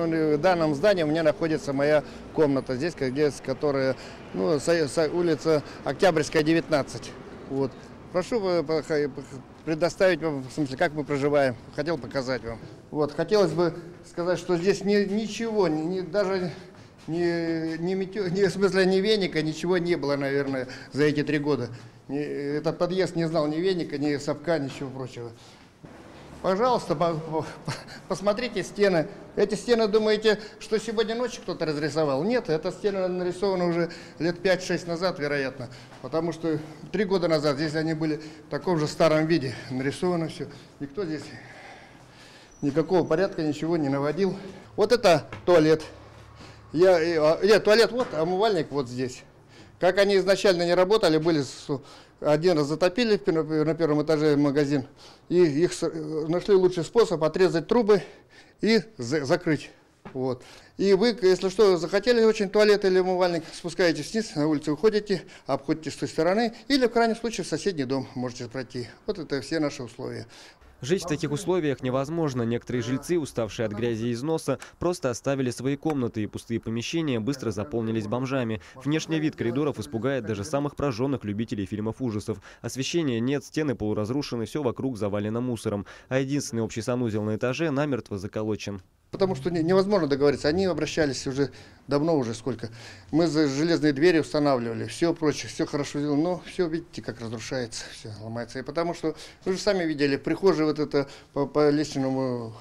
В данном здании у меня находится моя комната, здесь, которая, улица Октябрьская, 19. Вот. Прошу предоставить вам, в смысле, как мы проживаем. Хотел показать вам. Вот. Хотелось бы сказать, что здесь ничего, даже в смысле, ни веника, ничего не было, наверное, за эти 3 года. Этот подъезд не знал ни веника, ни совка, ничего прочего. Пожалуйста, посмотрите стены. Эти стены, думаете, что сегодня ночью кто-то разрисовал? Нет, эта стена нарисована уже лет 5-6 назад, вероятно. Потому что 3 года назад здесь они были в таком же старом виде. Нарисовано все. Никто здесь никакого порядка, ничего не наводил. Вот это туалет. Туалет вот, а умывальник вот здесь. Как они изначально не работали, один раз затопили на первом этаже магазин, и их нашли лучший способ отрезать трубы и закрыть. Вот. И вы, если что, захотели очень туалет или умывальник, спускаетесь вниз, на улицу уходите, обходите с той стороны, или в крайнем случае в соседний дом можете пройти. Вот это все наши условия. Жить в таких условиях невозможно. Некоторые жильцы, уставшие от грязи и износа, просто оставили свои комнаты, и пустые помещения быстро заполнились бомжами. Внешний вид коридоров испугает даже самых прожженных любителей фильмов ужасов. Освещения нет, стены полуразрушены, все вокруг завалено мусором. А единственный общий санузел на этаже намертво заколочен. Потому что невозможно договориться. Они обращались уже давно, уже сколько. Мы за железные двери устанавливали, все прочее, все хорошо сделано. Но все, видите, как разрушается, все ломается. И потому что, вы же сами видели, прихожая вот это по лестничному,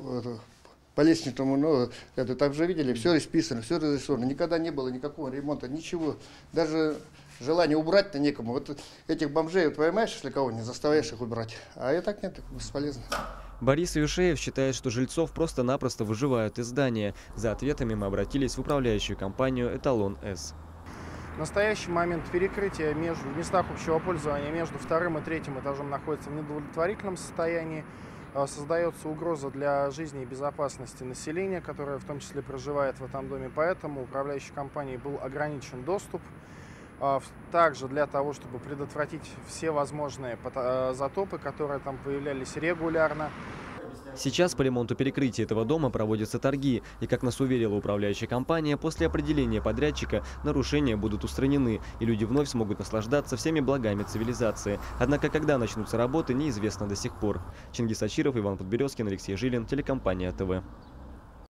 это также видели, все исписано, все разрисовано. Никогда не было никакого ремонта, ничего. Даже желание убрать-то некому. Вот этих бомжей, вот, поймаешь, если кого не заставляешь их убирать. А и так нет, бесполезно. Борис Юшеев считает, что жильцов просто-напросто выживают из здания. За ответами мы обратились в управляющую компанию «Эталон-С». В настоящий момент перекрытие в местах общего пользования между 2-м и 3-м этажом находится в неудовлетворительном состоянии. Создается угроза для жизни и безопасности населения, которое в том числе проживает в этом доме. Поэтому управляющей компанией был ограничен доступ. Также для того, чтобы предотвратить все возможные затопы, которые там появлялись регулярно. Сейчас по ремонту перекрытия этого дома проводятся торги. И, как нас уверила управляющая компания, после определения подрядчика нарушения будут устранены, и люди вновь смогут наслаждаться всеми благами цивилизации. Однако, когда начнутся работы, неизвестно до сих пор. Чингис Ачиров, Иван Подберезкин, Алексей Жилин, телекомпания ТВ.